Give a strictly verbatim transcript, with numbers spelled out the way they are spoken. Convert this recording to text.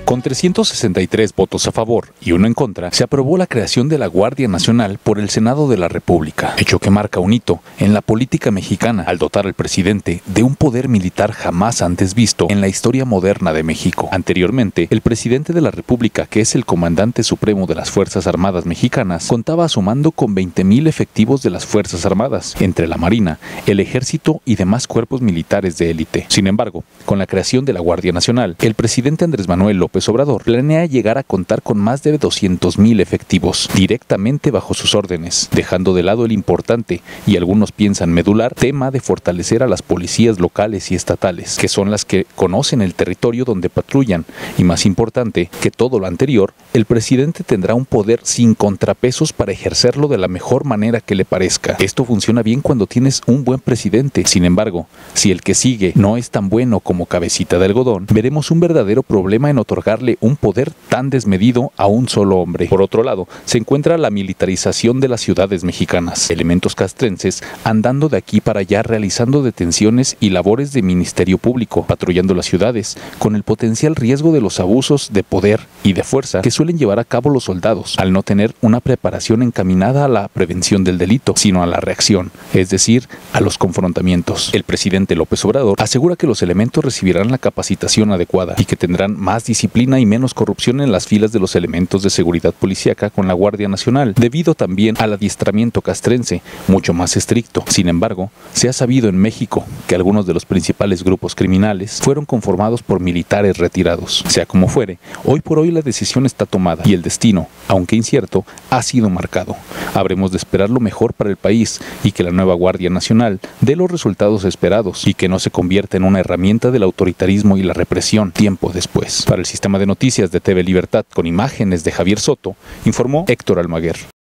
Con trescientos sesenta y tres votos a favor y uno en contra, se aprobó la creación de la Guardia Nacional por el Senado de la República, hecho que marca un hito en la política mexicana al dotar al presidente de un poder militar jamás antes visto en la historia moderna de México. Anteriormente, el presidente de la República, que es el comandante supremo de las Fuerzas Armadas mexicanas, contaba a su mando con veinte mil efectivos de las Fuerzas Armadas, entre la Marina, el Ejército y demás cuerpos militares de élite. Sin embargo, con la creación de la Guardia Nacional, el presidente Andrés Manuel López Obrador planea llegar a contar con más de doscientos mil efectivos directamente bajo sus órdenes, dejando de lado el importante, y algunos piensan medular, tema de fortalecer a las policías locales y estatales, que son las que conocen el territorio donde patrullan, y más importante que todo lo anterior, el presidente tendrá un poder sin contrapesos para ejercerlo de la mejor manera que le parezca. Esto funciona bien cuando tienes un buen presidente. Sin embargo, si el que sigue no es tan bueno como cabecita de algodón, veremos un verdadero problema en otorgarle un poder tan desmedido a un solo hombre. Por otro lado, se encuentra la militarización de las ciudades mexicanas. Elementos castrenses andando de aquí para allá realizando detenciones y labores de ministerio público, patrullando las ciudades, con el potencial riesgo de los abusos de poder y de fuerza que suelen llevar a cabo los soldados, al no tener una preparación encaminada a la prevención del delito, sino a la reacción, es decir, a los confrontamientos. El presidente López Obrador asegura que los elementos recibirán la capacitación adecuada y que tendrán más disciplina y menos corrupción en las filas de los elementos de seguridad policíaca con la Guardia Nacional, debido también al adiestramiento castrense, mucho más estricto. Sin embargo, se ha sabido en México que algunos de los principales grupos criminales fueron conformados por militares retirados. Sea como fuere, hoy por hoy la decisión está tomada y el destino, aunque incierto, ha sido marcado. Habremos de esperar lo mejor para el país y que la nueva Guardia Nacional dé los resultados esperados y que no se convierta en una herramienta del autoritarismo y la represión tiempo después. Para el sistema de noticias de T V Libertad con imágenes de Javier Soto, informó Héctor Almaguer.